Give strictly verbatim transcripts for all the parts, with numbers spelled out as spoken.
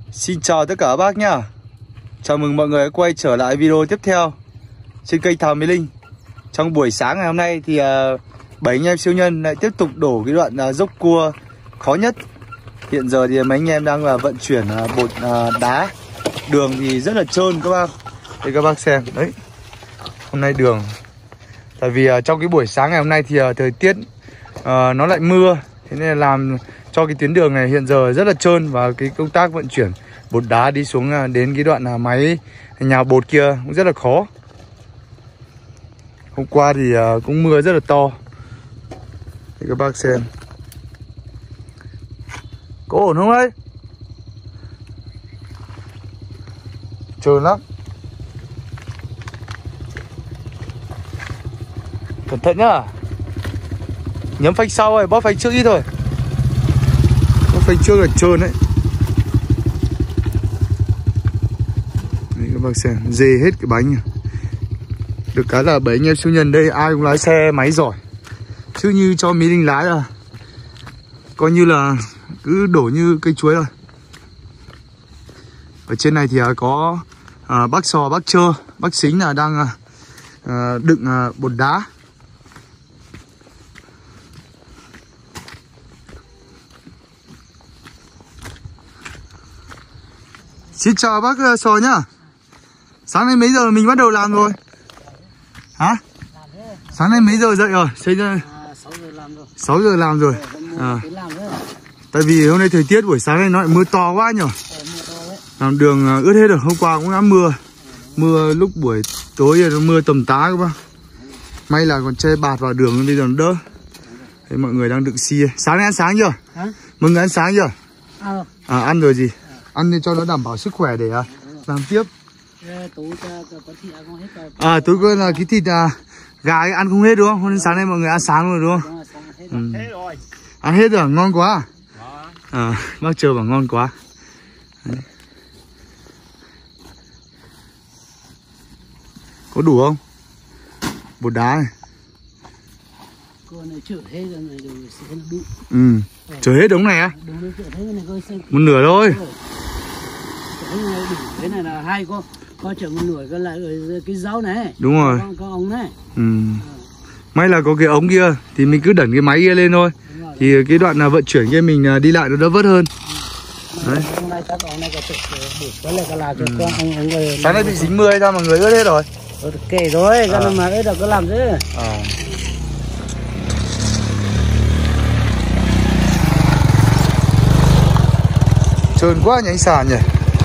Xin chào tất cả các bác nhá. Chào mừng mọi người quay trở lại video tiếp theo trên kênh Thảo Mỹ Linh. Trong buổi sáng ngày hôm nay thì uh, bảy anh em siêu nhân lại tiếp tục đổ cái đoạn uh, dốc cua khó nhất. Hiện giờ thì mấy anh em đang uh, vận chuyển uh, bột uh, đá. Đường thì rất là trơn các bác. Đây các bác xem đấy. Hôm nay đường tại vì uh, trong cái buổi sáng ngày hôm nay thì uh, thời tiết uh, nó lại mưa, thế nên là làm cho cái tuyến đường này hiện giờ rất là trơn. Và cái công tác vận chuyển bột đá đi xuống đến cái đoạn máy nhà bột kia cũng rất là khó. Hôm qua thì cũng mưa rất là to. Để các bác xem. Có ổn không ấy? Trơn lắm. Cẩn thận nhá. Nhấm phanh sau rồi, bóp phanh trước ít thôi. Bóp phanh trước là trơn đấy. Đấy các bác xem, dê hết cái bánh. Được cái là bảy anh em siêu nhân đây ai cũng lái xe máy giỏi. Chứ như cho Mỹ Linh lái là coi như là cứ đổ như cây chuối rồi. Ở trên này thì có à, bác Sò, bác Trơ, bác Xính là đang à, đựng à, bột đá. Xin chào bác Sò nhá. Sáng nay mấy giờ mình bắt đầu làm rồi? Hả? Sáng nay mấy giờ dậy rồi? Xây ra sáu giờ làm rồi. sáu giờ làm rồi. À. Tại vì hôm nay thời tiết buổi sáng nay nó lại mưa to quá nhỉ. Làm đường ướt hết rồi. Hôm qua cũng đã mưa. Mưa lúc buổi tối nó mưa tầm tá các bác. May là còn che bạt vào đường bây giờ nó đỡ. Thế mọi người đang đựng xi. Sáng nay ăn sáng chưa? Hả? Mọi người ăn sáng chưa? À, à ăn rồi gì? Ăn cho nó đảm bảo sức khỏe để à, làm tiếp. À tối coi là cái thịt à, gà ấy ăn không hết đúng không? Hôm nay sáng nay mọi người ăn sáng rồi đúng không? Ừ. Ăn hết rồi, ngon quá. À, bác Trơ bảo ngon quá. Đấy. Có đủ không? Bột đá này. Ừ, chở hết đống này á? Một nửa thôi. Cái này là hai con, con chở một nửa cái lại cái rau này. Đúng rồi. Con, con ống này. Ừ. May là có cái ống kia thì mình cứ đẩy cái máy kia lên thôi. Thì cái đoạn là vận chuyển kia mình đi lại nó đỡ vất hơn. Ừ. Đấy. Ừ. Sáng nay bị dính mưa hay sao mà người ướt hết rồi? Ừ, kể rồi, cái à. Mà ướt được có làm chứ. À. Trơn quá nhánh sàn nhỉ.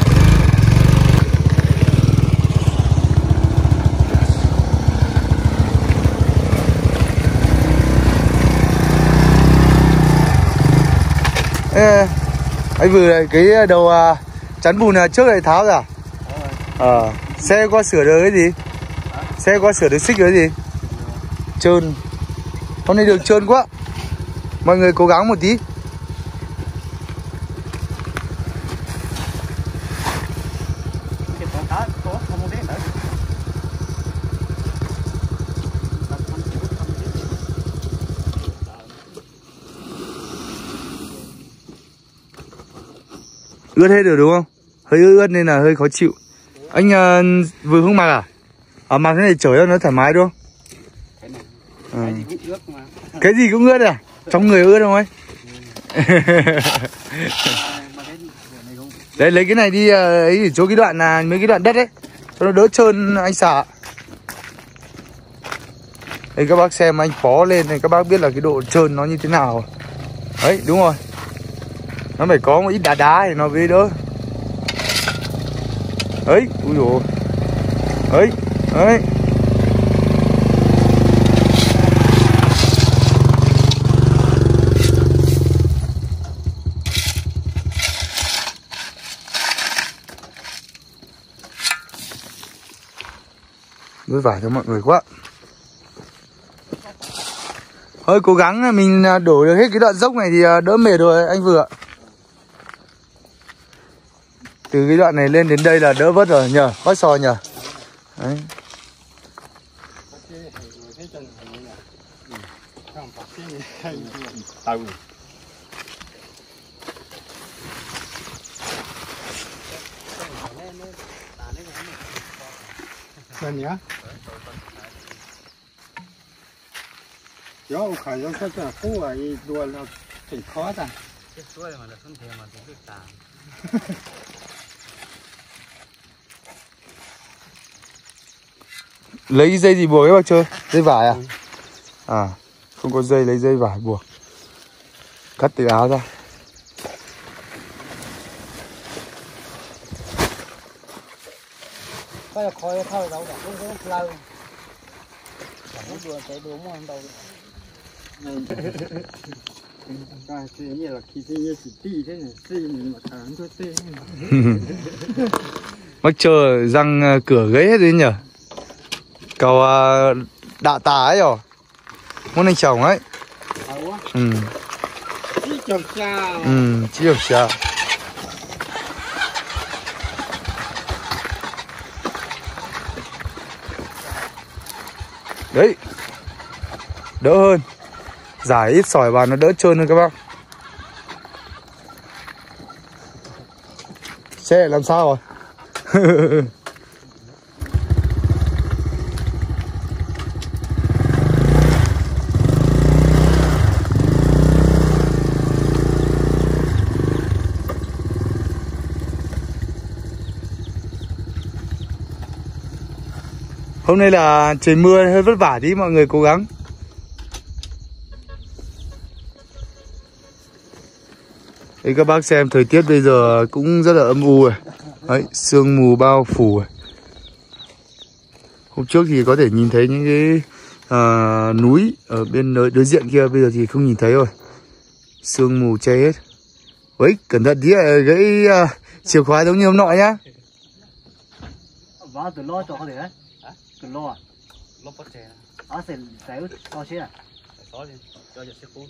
Ê, anh vừa cái đầu à, chắn bùn à, trước này tháo ra. Ờ, à, xe qua sửa được cái gì? Hả? Xe qua sửa được xích được cái gì? Trơn. Hôm nay đường trơn quá. Mọi người cố gắng một tí. Ướt hết rồi đúng không? Hơi ướt nên là hơi khó chịu. Anh uh, vừa không mặc à? À mặc thế này chở cho nó thoải mái đúng không? À. Cái gì cũng ướt mà. Cái gì cũng ướt à? Trong người ướt không ấy? Ừ. Đấy lấy cái này đi uh, ấy chỗ cái đoạn là mấy cái đoạn đất ấy cho nó đỡ trơn anh xả. Đây các bác xem anh phó lên này các bác biết là cái độ trơn nó như thế nào. Đấy đúng rồi. Nó phải có một ít đá đá thì nó mới đỡ. Ấy, ui dồi. Ấy, ấy. Vất vả cho mọi người quá. Thôi cố gắng mình đổ được hết cái đoạn dốc này thì đỡ mệt rồi anh Vừa. Từ cái đoạn này lên đến đây là đỡ vất rồi nhờ, bác Sò nhờ. Đấy. Cần nhá. Yo, khởi nó rất là phú ở đùa là挺khó ta. Cái suối mà là không thể mà cũng biết tàn. Lấy dây gì buộc ấy bác chơi? Dây vải à? À, không có dây lấy dây vải buộc. Cắt từ áo ra. Phải là khói thôi đâu đã không có lâu. Không đùa chạy đùa mua đâu. Cái thế như là khi thế như chỉ tì thế này, tì mình mà thằng thôi tì. Bác chờ răng cửa gãy hết rồi nhỉ? Cầu uh, đạ tà ấy rồi. Muốn anh chồng ấy. Ừ. Chỉ chồng cha. Ừ, chỉ chồng cha. Đấy. Đỡ hơn. Giải ít sỏi vào nó đỡ trơn hơn các bác. Xe làm sao rồi? Hôm nay là trời mưa hơi vất vả tí, mọi người cố gắng. Đấy, các bác xem thời tiết bây giờ cũng rất là âm u rồi. Đấy, sương mù bao phủ rồi. Hôm trước thì có thể nhìn thấy những cái uh, núi ở bên đối, đối diện kia, bây giờ thì không nhìn thấy rồi. Sương mù che hết. Đấy, cẩn thận tí gãy uh, chìa khóa giống như hôm nọ nhá. Vào từ lo cho có thể đấy. Từ lo à? Lo bắt chè. Ở sẽ sẽ to chứ à? Có đi, cho cho sẽ cố.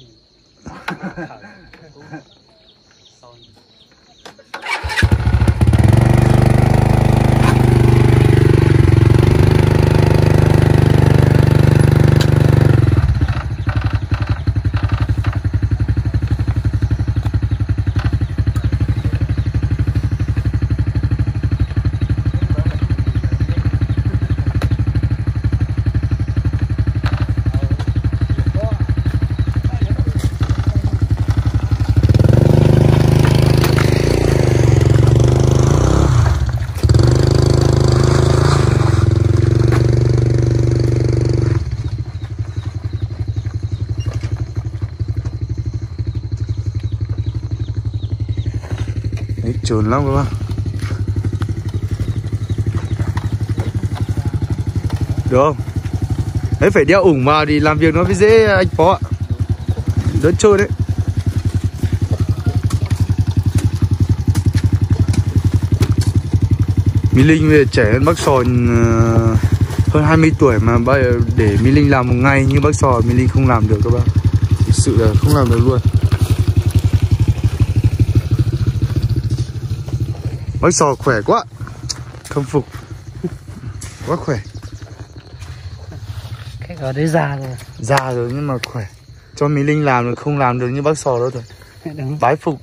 Đấy, trồn lắm các bác. Được không? Đấy, phải đeo ủng vào thì làm việc nó mới dễ anh Phó ạ. Đỡ trơn đấy. Mỹ Linh bây giờ trẻ hơn bác Sò hơn hai mươi tuổi mà bây giờ để Mỹ Linh làm một ngày như bác Sò Mỹ Linh không làm được các bác. Thực sự là không làm được luôn. Bác Sò khỏe quá. Khâm phục. Quá khỏe. Cái ở đấy già rồi. Già rồi nhưng mà khỏe. Cho Mỹ Linh làm được không làm được như bác Sò đâu rồi. Đúng. Bái phục.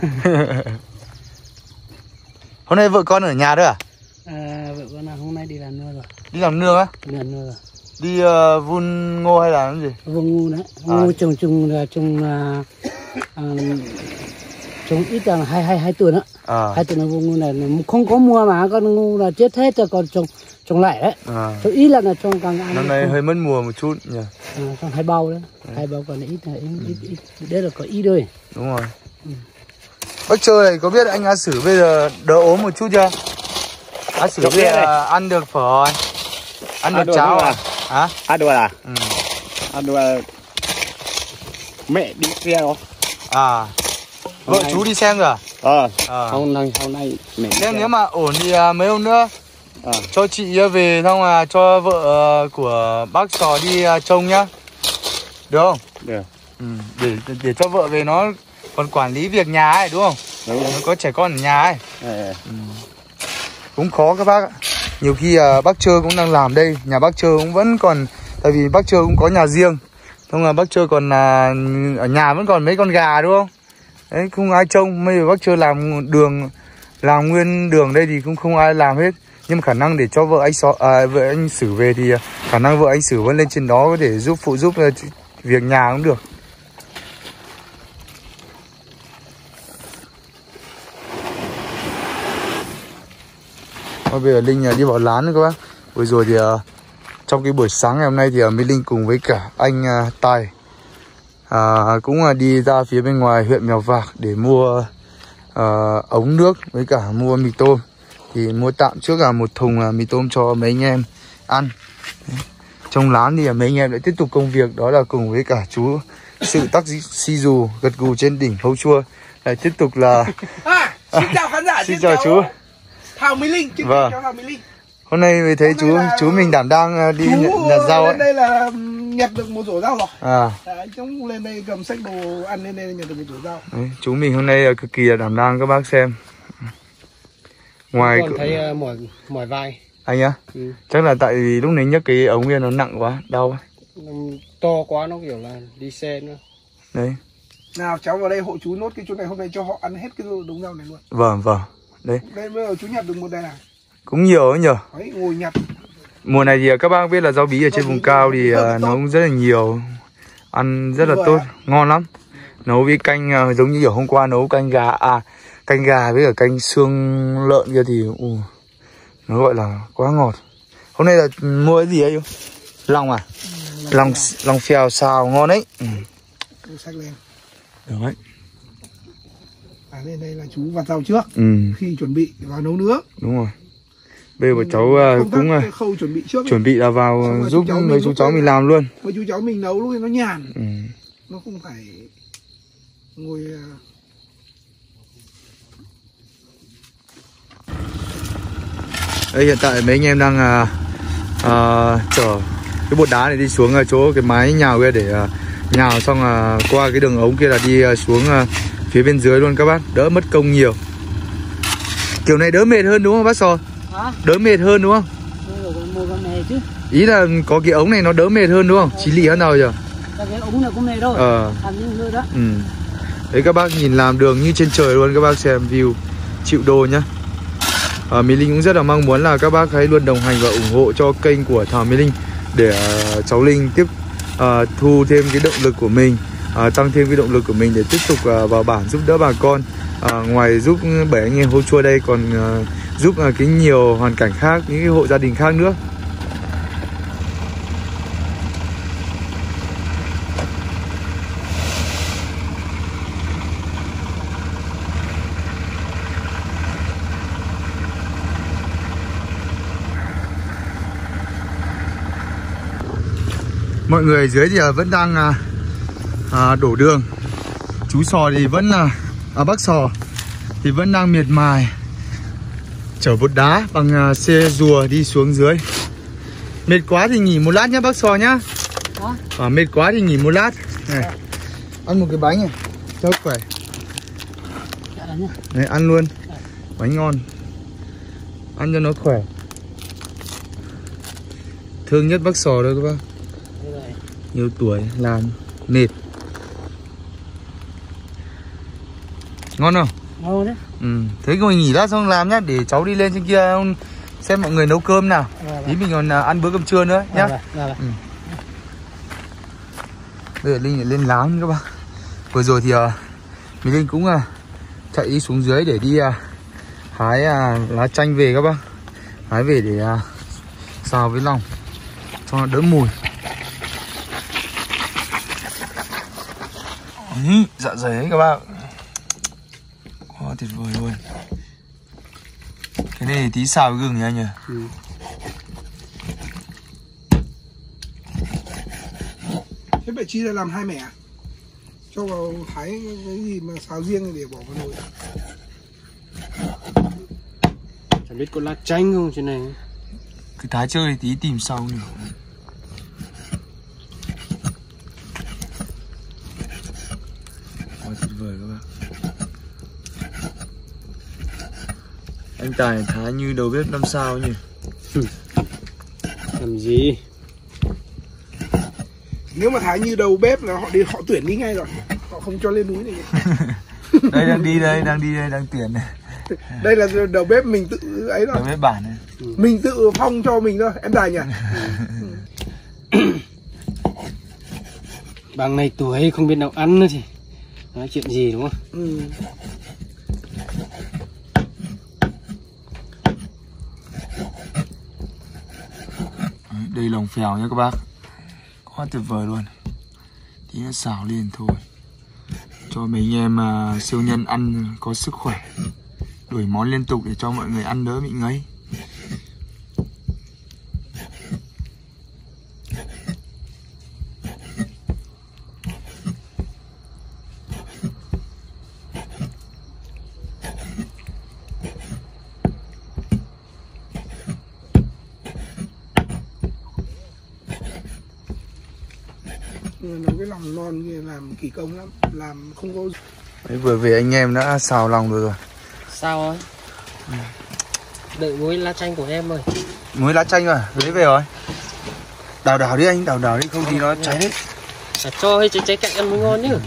Hôm nay vợ con ở nhà đấy à? À, vợ con là hôm nay đi làm nương rồi. Đi làm nương á? Đi làm nương rồi. Đi uh, vun ngô hay là làm gì? Vun ngu đấy. Ngu À. trồng trồng là trồng là à, trồng ít là hai hai hai tuần á. À. Hai tuần là vun ngu này không có mua mà con ngu là chết hết rồi, còn trồng trồng lại đấy. À. Trồng ít là là trồng càng ăn. Năm nay không... hơi mất mùa một chút nhỉ. À, trồng hai bao đấy. Ừ. Hai bao còn ít là ít, ít, ít, ít. Đấy là có ít thôi. Đúng rồi. Ừ. Bác Chơi này có biết anh A Sử bây giờ đỡ ốm một chút chưa? A Sử bây giờ ăn được phở rồi. Ăn được cháo à? Hả? Ăn được à? Ừ. Ăn được à? Mẹ đi xe đó. À. Vợ chú đi xem rồi à? Ờ. À. Hôm nay hôm nay mẹ. Xem nếu mà ổn thì uh, mấy hôm nữa à. cho chị uh, về xong là uh, cho vợ uh, của bác Sò đi uh, trông nhá. Được không? Được. Ừ. Để để cho vợ về nó còn quản lý việc nhà ấy đúng không? Đúng. Nó có trẻ con ở nhà ấy. À. Ừ. Cũng khó các bác ạ. Nhiều khi uh, bác Trơ cũng đang làm đây. Nhà bác Trơ cũng vẫn còn. Tại vì bác Trơ cũng có nhà riêng. Xong là bác Trơ còn uh, ở nhà vẫn còn mấy con gà đúng không? Đấy, không ai trông. Bây giờ bác Trơ làm đường, làm nguyên đường đây thì cũng không ai làm hết. Nhưng mà khả năng để cho vợ anh so, à, vợ anh Sử về thì khả năng vợ anh Sử vẫn lên trên đó để giúp phụ giúp việc nhà cũng được. Bây giờ Linh đi vào lán nữa các bác. Vừa rồi thì uh, trong cái buổi sáng ngày hôm nay thì uh, Mỹ Linh cùng với cả anh uh, Tài uh, cũng uh, đi ra phía bên ngoài huyện Mèo Vạc để mua uh, ống nước với cả mua mì tôm. Thì mua tạm trước là một thùng uh, mì tôm cho mấy anh em ăn. Trong lán thì uh, mấy anh em lại tiếp tục công việc, đó là cùng với cả chú Sự Tắc Si Dù gật gù trên đỉnh Hấu Chua. Lại tiếp tục là à, xin chào khán giả, xin chào chú Thảo Mỹ Linh, xin vâng. chào Thảo Mỹ Linh. Hôm nay mới thấy chú là... chú mình đảm đang đi chú nhặt, nhặt rau ấy. đây là nhặt được một rổ rau rồi. À. Đấy, chúng lên đây cầm sách đồ ăn lên đây nhặt được một rổ rau. Đấy, chú mình hôm nay cực kỳ là đảm đang các bác xem. Ngoài còn thấy uh, mỏi mỏi vai. Anh á? Ừ. Chắc là tại vì lúc này nhấc cái ống kia nó nặng quá, đau. To quá nó kiểu là đi xe nữa. Đấy. Nào cháu vào đây hộ chú nốt cái chỗ này, hôm nay cho họ ăn hết cái đống rau này luôn. Vâng vâng. Đấy. Đây bây giờ chú nhặt được một đây này. Cũng nhiều ấy nhờ. Đấy, ngồi nhặt. Mùa này thì các bác biết là rau bí ở trên vùng cao thì uh, nó cũng rất là nhiều. Ăn rất là tốt, ngon lắm. Nấu với canh uh, giống như kiểu hôm qua nấu canh gà, à canh gà với cả canh xương lợn kia thì uh, nó gọi là quá ngọt. Hôm nay là mua cái gì ấy chú? Lòng à? Ừ, lòng lòng phèo xào ngon đấy. Ừ. Sách lên. Được đấy. À, lên đây là chú vặt rau trước. Ừ. Khi chuẩn bị vào nấu nước. Đúng rồi. Bây giờ cháu uh, cũng uh, khâu chuẩn bị trước chuẩn bị là vào giúp mấy chú cháu mình làm luôn. Mấy chú cháu mình nấu lúc ấy nó nhàn. Ừ. Nó không phải ngồi. Đây hiện tại mấy anh em đang uh, uh, chở cái bột đá này đi xuống uh, chỗ cái mái nhào kia để uh, nhào xong uh, qua cái đường ống kia là đi uh, xuống uh, phía bên dưới luôn các bác, đỡ mất công nhiều. Kiểu này đỡ mệt hơn đúng không bác Sò? Hả? Đỡ mệt hơn đúng không? Chứ. Ý là có cái ống này nó đỡ mệt hơn đúng không? Chí lì hơn nào giờ? Cái ống này cũng mệt thôi. Ờ. Làm như hơi đó. Ừ. Đấy các bác nhìn làm đường như trên trời luôn, các bác xem view chịu đô nhá. À, Mỹ Linh cũng rất là mong muốn là các bác hãy luôn đồng hành và ủng hộ cho kênh của Thảo Mỹ Linh để uh, cháu Linh tiếp uh, thu thêm cái động lực của mình, uh, tăng thêm cái động lực của mình để tiếp tục uh, vào bản giúp đỡ bà con. Uh, ngoài giúp bảy anh em Hấu Chua đây còn uh, giúp uh, cái nhiều hoàn cảnh khác, những cái hộ gia đình khác nữa. Mọi người ở dưới thì vẫn đang à, à, đổ đường. Chú Sò thì vẫn là à, bác Sò thì vẫn đang miệt mài chở bột đá bằng à, xe rùa đi xuống dưới. Mệt quá thì nghỉ một lát nhá bác Sò nhá. À, mệt quá thì nghỉ một lát này. Ăn một cái bánh này cho khỏe. Đấy, ăn luôn. Bánh ngon. Ăn cho nó khỏe. Thương nhất bác Sò đâu các bác. Nhiều tuổi làm mệt. Ngon không? Ngon đấy. Ừ. Thế ngồi nghỉ lát xong làm nhá, để cháu đi lên trên kia xem mọi người nấu cơm nào. Tí mình còn ăn bữa cơm trưa nữa nhá. Ừ. Bây giờ Linh lên láng các bác. Vừa rồi thì uh, mình Linh cũng uh, chạy đi xuống dưới để đi uh, hái uh, lá chanh về các bác. Hái về để uh, xào với lòng cho nó đỡ mùi. Ừ, dạ dày ấy các bạn. Quá tuyệt vời luôn. Cái này tí xào với gừng nhỉ anh nhỉ? Ừ. Thế bạn chia ra làm hai mẻ, cho vào thái cái gì mà xào riêng để bỏ vào nồi. Chẳng biết có lá chanh không trên này. Cứ thái chơi tí tìm sau nữa. Quá tuyệt vời các bạn. Anh Tài thái như đầu bếp năm sao nhỉ? Ừ. Làm gì? Nếu mà thái như đầu bếp là họ đi họ tuyển đi ngay rồi, họ không cho lên núi này. Đây đang đi đây, đang đi đây, đang tuyển này. Đây là đầu bếp mình tự ấy rồi. Đầu bếp bản này. Ừ. Mình tự phong cho mình thôi, em Tài nhỉ? Ừ. Bằng này tuổi không biết nào ăn nữa thì nói chuyện gì đúng không? Ừ. Đây lòng phèo nhé các bác, quá tuyệt vời luôn. Tí nó xào lên thôi, cho mấy anh em uh, siêu nhân ăn có sức khỏe, đổi món liên tục để cho mọi người ăn đỡ bị ngấy. Nấu cái lòng non kia làm kỳ công lắm, làm không có. Đấy, vừa về anh em đã xào lòng được rồi. Sao rồi? Ừ. Đợi muối lá chanh của em rồi. Muối lá chanh rồi, lấy về rồi. Đào đào đi anh, đào đào đi không thì nó cháy hết. À, cho hay cháy cháy cạnh ăn mới ngon chứ.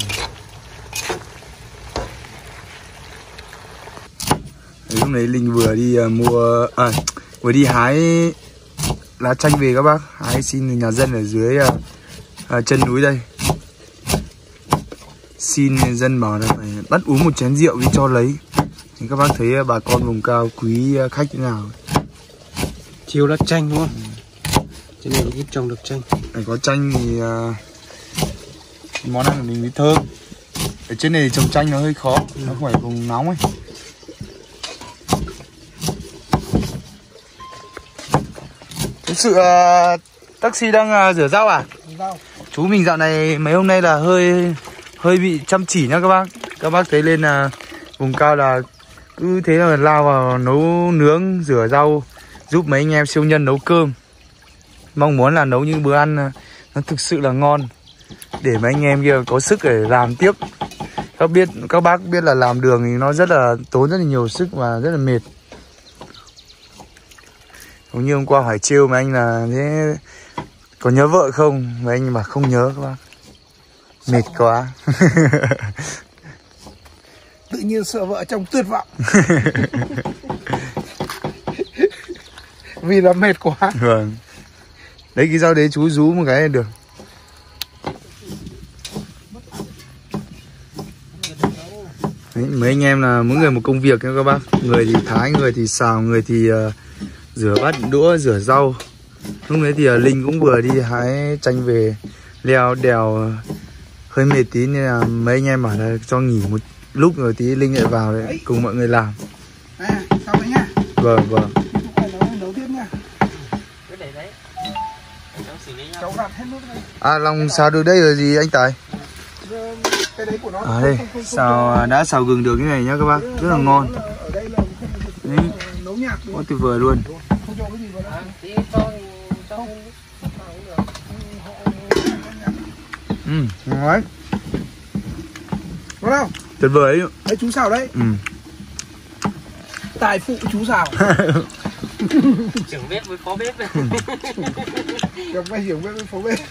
Đấy, lúc đấy Linh vừa đi uh, mua à, vừa đi hái lá chanh về các bác, hái xin nhà dân ở dưới uh, uh, chân núi đây. Xin dân bảo là phải bắt uống một chén rượu đi cho lấy. Thì các bác thấy uh, bà con vùng cao quý uh, khách thế nào. Chiêu lá chanh đúng không? Ừ. Cho nên ít trồng được chanh. Phải có chanh thì uh, món ăn của mình mới thơm. Ở trên này trồng chanh nó hơi khó, ừ. Nó không phải vùng nóng ấy. Thực sự uh, taxi đang uh, rửa rau à? Rau. Chú mình dạo này mấy hôm nay là hơi hơi bị chăm chỉ nhá các bác. Các bác thấy lên là uh, vùng cao là cứ thế là lao vào nấu nướng, rửa rau, giúp mấy anh em siêu nhân nấu cơm. Mong muốn là nấu những bữa ăn uh, nó thực sự là ngon, để mấy anh em kia có sức để làm tiếp. Các biết các bác biết là làm đường thì nó rất là tốn rất là nhiều sức và rất là mệt. Giống như hôm qua hỏi trêu mà anh là thế có nhớ vợ không? Mà anh bảo không nhớ các bác. Mệt quá. Tự nhiên sợ vợ chồng tuyệt vọng. Vì là mệt quá. Vâng. Đấy cái rau đấy chú rú một cái là được. Đấy, mấy anh em là mỗi người một công việc nha các bác. Người thì thái, người thì xào, người thì uh, rửa bát đũa, rửa rau. Lúc đấy thì uh, Linh cũng vừa đi hái chanh về, leo đèo uh, hơi mệt tí nên là mấy anh em bảo là cho nghỉ một lúc rồi tí Linh lại vào để cùng mọi người làm. À, xong rồi nhá. Vâng, vâng. Nấu, nấu tiếp nha. Cháu gạt hết nước đây. À, lòng xào được đây rồi gì anh Tài? Cái đấy của nó. À đây, xào đã xào gừng được cái này nhá các bác, rất là ngon. Đấy, quá tuyệt vời luôn. Ừ, ngon đấy. Ngon không? Tuyệt vời đấy. Đấy chú xào đấy. Ừ. Tài phụ chú xào. Trưởng bếp với phó bếp. Được mấy hiểu bếp với phó bếp.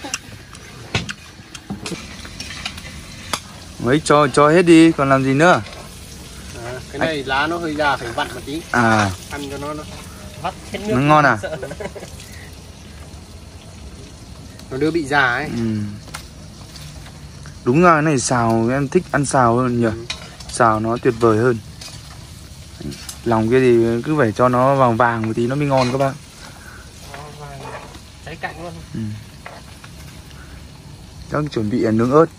Mấy cho cho hết đi, còn làm gì nữa? À, cái này lá nó hơi già, phải vặn một tí. À. Ăn cho nó nó vắt hết nước. Nó ngon à? Nó đỡ bị già ấy. Ừ. Đúng là cái này xào em thích ăn xào hơn nhỉ. Ừ. Xào nó tuyệt vời hơn. Lòng kia thì cứ phải cho nó vàng vàng một tí nó mới ngon các bác. Cháy cạnh luôn. Ừ. Chắc chuẩn bị nướng ớt.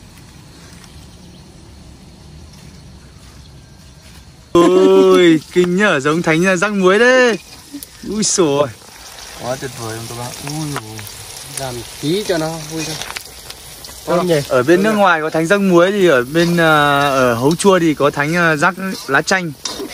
Ôi, kinh nhở, giống thánh rắc muối đấy. Ui xồi. Quá tuyệt vời không các bác. Ui dồi. Làm tí cho nó vui thôi. Ở, ở bên nước ngoài có thánh rắc muối thì ở bên uh, ở Hấu Chua thì có thánh uh, rắc lá chanh.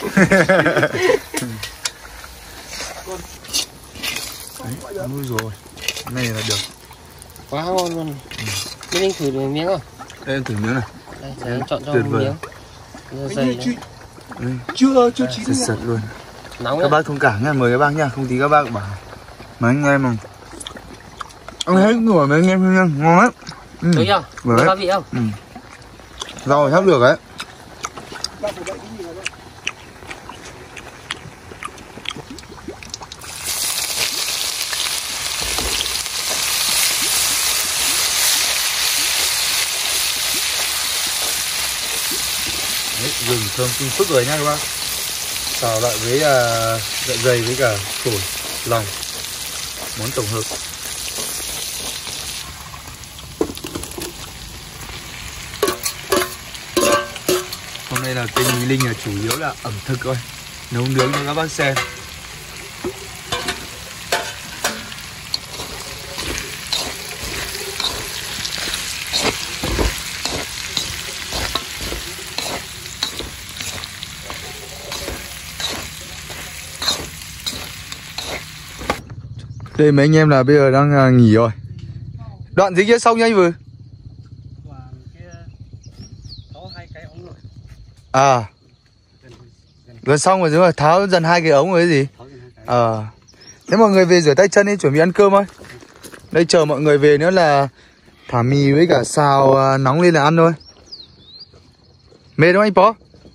Đấy, ui rồi, cái này là được. Quá ngon luôn. Ừ. Bên anh thử được miếng không? Đây em thử miếng này. Đây, em chọn cho tuyệt một vời. Miếng. Dày ừ. Chưa chưa chín. Sật sật luôn. Nóng các đấy. Bác thông cảm nha, mời các bác nha, không tí các bác bảo mấy anh em mà ăn hết nổi mấy anh em nha, ngon lắm. Ừ. Đúng chưa? Có ba vị không? Ừ. Rau chắc được đấy. thơm kinh phức rồi nha các bác. Xào lại với uh, dạ dày với cả phổi, lòng, món tổng hợp. Hôm nay là kênh Mỹ Linh là chủ yếu là ẩm thực thôi, nấu nướng cho các bác xem. Đây mấy anh em là bây giờ đang uh, nghỉ rồi. Đoạn dưới kia xong nha anh Vừ. À, gần xong rồi, rồi tháo dần hai cái ống rồi cái gì. Ờ à. Thế mọi người về rửa tay chân đi, chuẩn bị ăn cơm thôi. Đây chờ mọi người về nữa là thả mì với cả xào uh, nóng lên là ăn thôi. Mệt không anh Pó?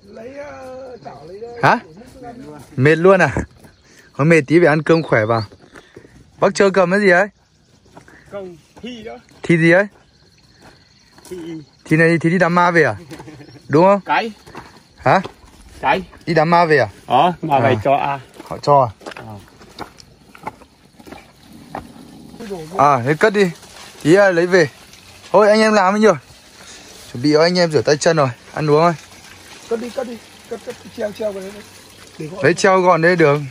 Hả? Mệt luôn à? Có mệt tí phải ăn cơm khỏe vào. Bác chơi cầm cái gì ấy? Không, thi đó. Thi gì ấy? Thi. Thi này thì đi đám ma về à? Đúng không? Cái. Hả? Cái. Đi đám ma về à? Ờ, mà à. phải cho à. Họ cho à? À, à thế cất đi. Ý là lấy về. Thôi anh em làm ấy nhiều. Chuẩn bị cho anh em rửa tay chân rồi, ăn uống thôi. Cất đi, cất đi. Cất, cất, treo, treo vào đấy. Để lấy treo gọn đấy được.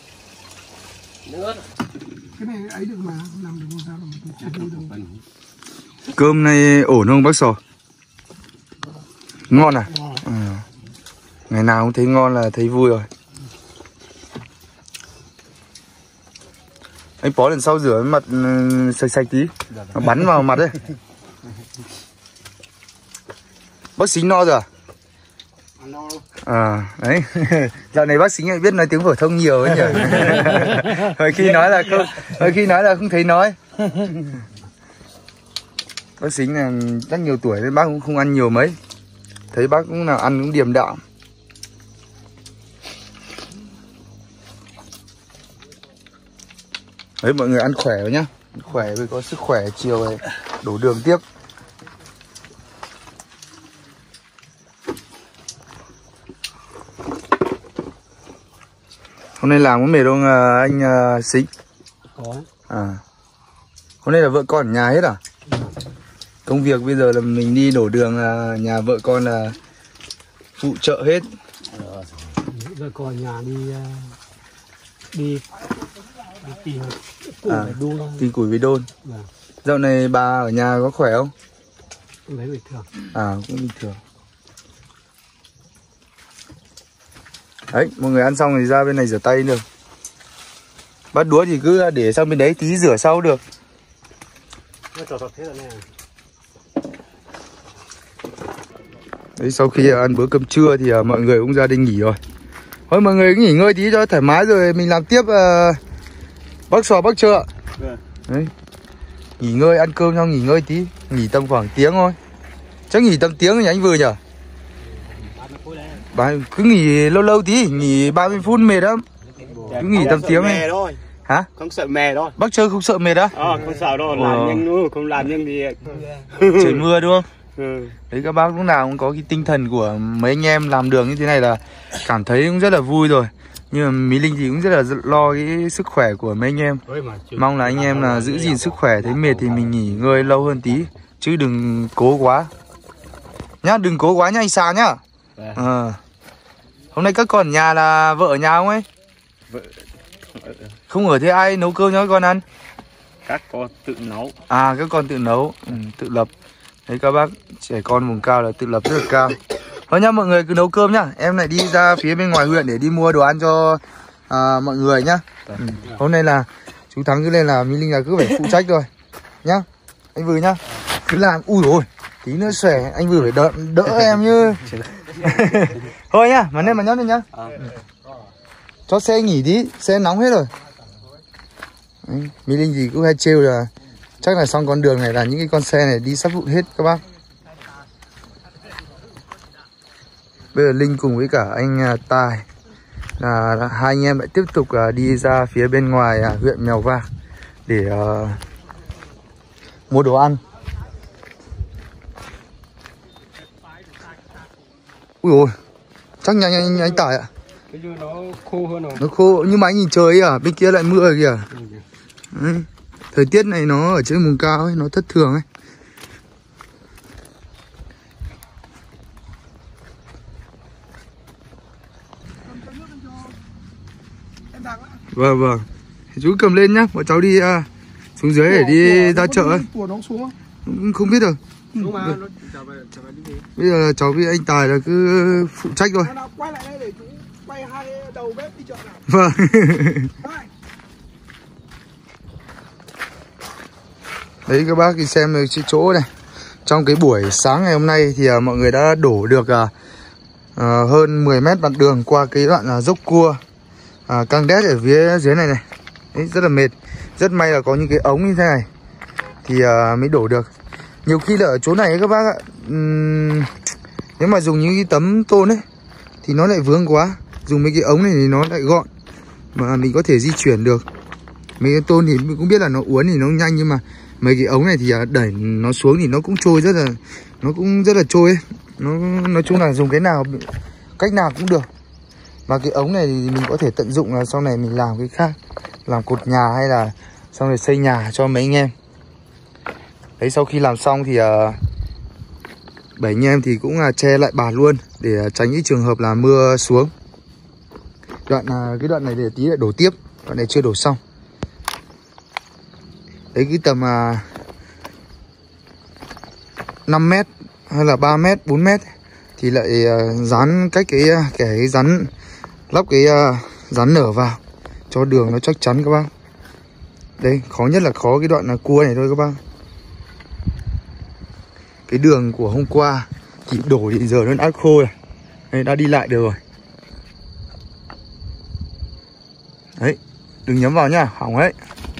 Cái này ấy được mà, làm được sao mà được. Cơm này ổn không bác Sò? Ngon à? Ừ. Ngày nào cũng thấy ngon là thấy vui rồi. Anh Pó lần sau rửa mặt sạch sạch tí, nó bắn vào mặt đấy. Bác Xính no rồi à? À đấy. Dạo này bác Xính lại biết nói tiếng phổ thông nhiều ấy nhỉ. Hồi khi nói là không, hồi khi nói là không thấy nói. Bác Xính là rất nhiều tuổi nên bác cũng không ăn nhiều mấy. Thấy bác cũng là ăn cũng điềm đạm. Đấy mọi người ăn khỏe rồi nhá. Khỏe với có sức khỏe, chiều này đổ đường tiếp. Hôm nay làm có mệt không anh uh, Xính? Có. À. Hôm nay là vợ con ở nhà hết à? Công việc bây giờ là mình đi đổ đường là nhà vợ con là phụ trợ hết. Vợ con nhà đi đi đi tìm củi à, với đôn. Tìm củi với đôn. Vâng. Dạo này bà ở nhà có khỏe không? Cũng thấy bình thường. À cũng bình thường. Đấy, mọi người ăn xong thì ra bên này rửa tay được. Bát đũa thì cứ để sang bên đấy tí rửa sau được. Đấy, sau khi ăn bữa cơm trưa thì uh, mọi người cũng ra đi nghỉ rồi. Thôi mọi người cứ nghỉ ngơi tí cho thoải mái rồi mình làm tiếp uh, bác Sò bác Chợ. Đấy. Nghỉ ngơi ăn cơm xong nghỉ ngơi tí, nghỉ tầm khoảng tiếng thôi. Chắc nghỉ tầm tiếng rồi nhỉ anh Vừa nhỉ? Bà cứ nghỉ lâu lâu tí, nghỉ ba mươi phút mệt lắm. Cứ nghỉ tầm tiếng này. Hả? Không sợ mệt đâu. Bác Chơi không sợ mệt á? Ờ, không sợ đâu, làm nhanh nữa, không làm nhanh thì trời mưa đúng không? Ừ. Đấy các bác lúc nào cũng có cái tinh thần của mấy anh em làm đường như thế này là cảm thấy cũng rất là vui rồi. Nhưng mà Mỹ Linh thì cũng rất là lo cái sức khỏe của mấy anh em. Mong là anh em là giữ gìn sức khỏe, thấy mệt thì mình nghỉ ngơi lâu hơn tí. Chứ đừng cố quá. Nhá, đừng cố quá nha anh Sà nhá. À. Hôm nay các con ở nhà là vợ ở nhà không ấy? Vợ không ở thế ai nấu cơm cho các con ăn? Các con tự nấu. À các con tự nấu, ừ, tự lập. Đấy các bác, trẻ con vùng cao là tự lập rất là cao. Thôi nhá, mọi người cứ nấu cơm nhá. Em lại đi ra phía bên ngoài huyện để đi mua đồ ăn cho à, mọi người nhá. Ừ. Hôm nay là chú Thắng cứ lên là Mỹ Linh là cứ phải phụ trách thôi nhá. Anh Vừa nhá, cứ làm. Ui ôi, tí nữa xòe, anh Vừa phải đỡ, đỡ em như. Thôi nhá, mà lên mà nhớ lên nhá. Ừ. Cho xe nghỉ tí, xe nóng hết rồi. Đấy, Mỹ Linh thì cũng hay trêu là chắc là xong con đường này là những cái con xe này đi sắp vụn hết các bác. Bây giờ Linh cùng với cả anh uh, Tài là, là hai anh em lại tiếp tục uh, đi ra phía bên ngoài uh, huyện Mèo Vạc để uh, mua đồ ăn. Ui ôi, Chắc nhanh anh, anh Tài ạ. Cái dưa nó khô hơn rồi. Nó khô, nhưng mà anh nhìn trời à, bên kia lại mưa kìa. Đấy. Thời tiết này nó ở trên vùng cao ấy, nó thất thường ấy. Vâng vâng. Chú cầm lên nhá, bọn cháu đi uh, xuống dưới để đi ra chợ ấy. Không biết được. Bây giờ cháu với anh Tài là cứ phụ trách thôi. Quay lại đây để chú quay hai đầu bếp đi chợ nào. Vâng. Đấy các bác thì xem được chỗ này. Trong cái buổi sáng ngày hôm nay thì uh, mọi người đã đổ được uh, uh, hơn mười mét mặt đường qua cái đoạn uh, dốc cua uh, căng đét ở phía dưới này này. Đấy, rất là mệt. Rất may là có những cái ống như thế này thì uh, mới đổ được. Nhiều khi là ở chỗ này các bác ạ, uhm, nếu mà dùng những cái tấm tôn ấy thì nó lại vướng quá. Dùng mấy cái ống này thì nó lại gọn mà mình có thể di chuyển được. Mấy cái tôn thì mình cũng biết là nó uốn thì nó nhanh, nhưng mà mấy cái ống này thì đẩy nó xuống thì nó cũng trôi rất là nó cũng rất là trôi ấy. Nó nói chung là dùng cái nào cách nào cũng được. Mà cái ống này thì mình có thể tận dụng là sau này mình làm cái khác, làm cột nhà hay là sau này xây nhà cho mấy anh em. Đấy, sau khi làm xong thì uh, bảy anh em thì cũng uh, che lại bạt luôn để uh, tránh cái trường hợp là mưa xuống. Đoạn uh, cái đoạn này để tí lại đổ tiếp, đoạn này chưa đổ xong. Đấy, cái tầm uh, năm mét hay là ba mét, bốn mét thì lại uh, dán cách cái uh, cái rắn, lắp cái uh, rắn nở vào cho đường nó chắc chắn các bác. Đây, khó nhất là khó cái đoạn là cua này thôi các bác. Cái đường của hôm qua thì đổ thì giờ nó đã khô rồi. Đây, đã đi lại được rồi. Đấy, đừng nhắm vào nhá, hỏng đấy.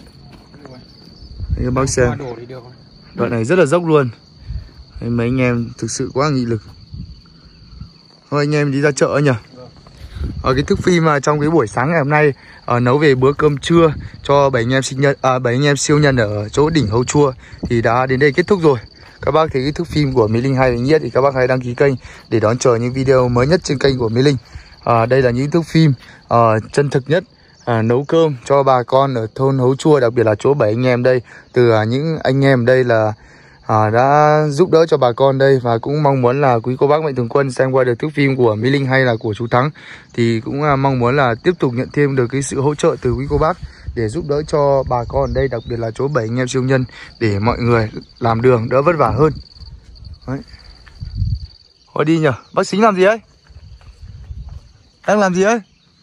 Đây, bác xem. Đoạn này rất là dốc luôn. Đấy, mấy anh em thực sự quá nghị lực. Thôi anh em đi ra chợ nhỉ. Ở cái thức phim mà trong cái buổi sáng ngày hôm nay uh, nấu về bữa cơm trưa cho bảy anh em sinh nhật, à, bảy anh em siêu nhân ở chỗ đỉnh Hấu Chua thì đã đến đây kết thúc rồi. Các bác thấy cái thức phim của Mỹ Linh hay là nhất thì các bác hãy đăng ký kênh để đón chờ những video mới nhất trên kênh của Mỹ Linh. À, đây là những thức phim uh, chân thực nhất, uh, nấu cơm cho bà con ở thôn Hấu Chua, đặc biệt là chỗ bảy anh em đây. Từ uh, những anh em đây là uh, đã giúp đỡ cho bà con đây, và cũng mong muốn là quý cô bác mạnh thường quân xem qua được thức phim của Mỹ Linh hay là của chú Thắng thì cũng uh, mong muốn là tiếp tục nhận thêm được cái sự hỗ trợ từ quý cô bác để giúp đỡ cho bà con ở đây, đặc biệt là chỗ bảy anh em siêu nhân, để mọi người làm đường đỡ vất vả hơn. Đấy. Thôi đi nhờ. Bác Sính làm gì ấy? Đang làm gì ấy?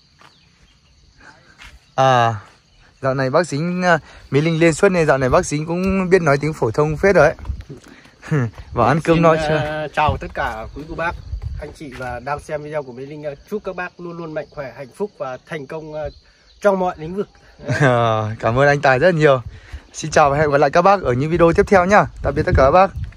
À, dạo này bác Sính Mỹ Linh lên suất này, dạo này bác Sính cũng biết nói tiếng phổ thông phết rồi ấy. Vào ăn cơm nói chưa? Uh, chào tất cả quý cô bác, anh chị và đang xem video của Mỹ Linh. Chúc các bác luôn luôn mạnh khỏe, hạnh phúc và thành công uh, trong mọi lĩnh vực. À, cảm ơn anh Tài rất nhiều. Xin chào và hẹn gặp lại các bác ở những video tiếp theo nhá. Tạm biệt tất cả các bác.